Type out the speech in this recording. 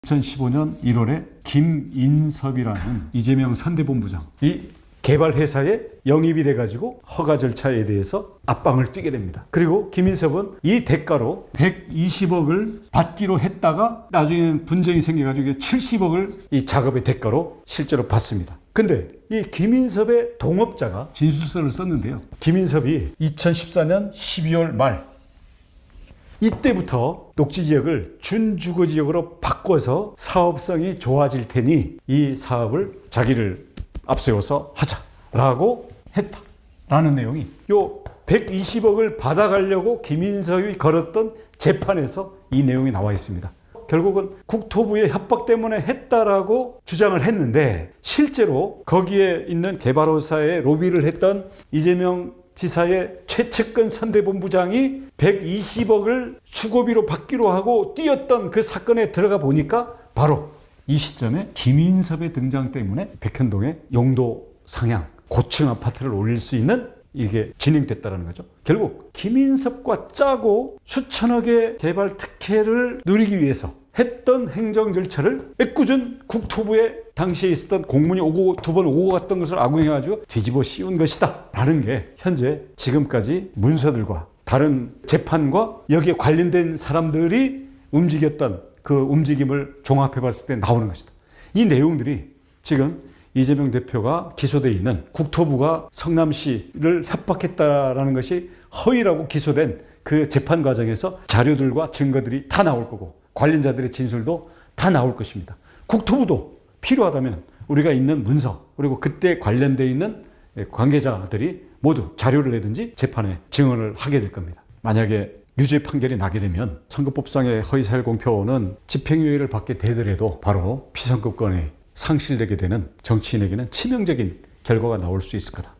2015년 1월에 김인섭이라는 이재명 선대본부장 이 개발회사에 영입이 돼가지고 허가 절차에 대해서 압박을 뛰게 됩니다. 그리고 김인섭은 이 대가로 120억을 받기로 했다가 나중에는 분쟁이 생겨가지고 70억을 이 작업의 대가로 실제로 받습니다. 근데 이 김인섭의 동업자가 진술서를 썼는데요. 김인섭이 2014년 12월 말 이때부터 녹지지역을 준주거지역으로 바꿔서 사업성이 좋아질 테니 이 사업을 자기를 앞세워서 하자라고 했다라는 내용이 요 120억을 받아가려고 김인섭이 걸었던 재판에서 이 내용이 나와 있습니다. 결국은 국토부의 협박 때문에 했다라고 주장을 했는데 실제로 거기에 있는 개발회사에 로비를 했던 이재명 지사의 최측근 선대본부장이 120억을 수고비로 받기로 하고 뛰었던 그 사건에 들어가 보니까 바로 이 시점에 김인섭의 등장 때문에 백현동의 용도 상향 고층 아파트를 올릴 수 있는 이게 진행됐다는 거죠. 결국 김인섭과 짜고 수천억의 개발 특혜를 누리기 위해서 했던 행정 절차를 애꿎은 국토부에 당시에 있었던 공문이 두 번 오고 갔던 것을 악용해가지고 뒤집어 씌운 것이다 라는 게 현재 지금까지 문서들과 다른 재판과 여기에 관련된 사람들이 움직였던 그 움직임을 종합해 봤을 때 나오는 것이다. 이 내용들이 지금 이재명 대표가 기소되어 있는 국토부가 성남시를 협박했다라는 것이 허위라고 기소된 그 재판 과정에서 자료들과 증거들이 다 나올 거고 관련자들의 진술도 다 나올 것입니다. 국토부도 필요하다면 우리가 있는 문서 그리고 그때 관련되어 있는 관계자들이 모두 자료를 내든지 재판에 증언을 하게 될 겁니다. 만약에 유죄 판결이 나게 되면 선거법상의 허위사실 공표는 집행유예를 받게 되더라도 바로 피선거권이 상실되게 되는 정치인에게는 치명적인 결과가 나올 수 있을 거다.